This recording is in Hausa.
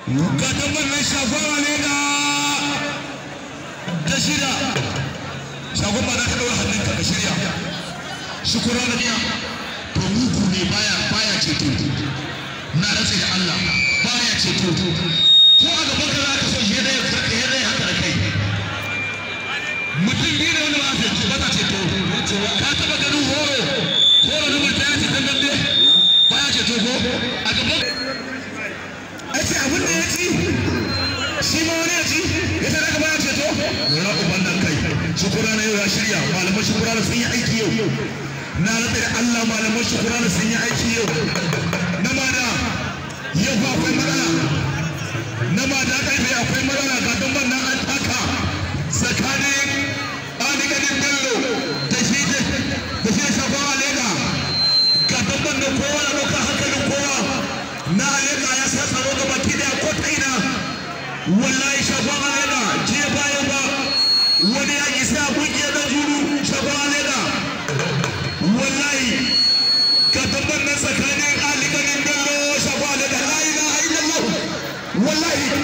ga tambar nan shafawa ne da shida shagon ba za ka ɗaura hannunka ka shirya shukura da niya to mugu ne baya ceto na rantsa da Allah baya ceto ko a gaban ka za ka so shi yadda haka da kai mutum biyu ne wanda ba ta ceto ka taɓa ganin horo da mutum ya ceton dambe baya ceto ko a gaban ake abin da ya ci shi ma wani ya ci ya tare da baya ceto ya uban nan kai shukura na yau ya shirya malaman shukura sun yi aiki yau na rantsa da Allah malaman shukura sun yi aiki yau na mada yau ba akwai matsala na mada karfe akwai matsala ga damban nan an taka tsakanin aligadin bello da shi shafan alega ga damban da kowa na ɗauka hankalin kowa na alega ya sa tsaro ga baki da ko ta ina wallahi shafan alega je bayan ba wani ya isa kungiyar da juru shafan alega wallahi ga damban nan tsakanin aligadin bello shafan alega la ilaha illallah wallahi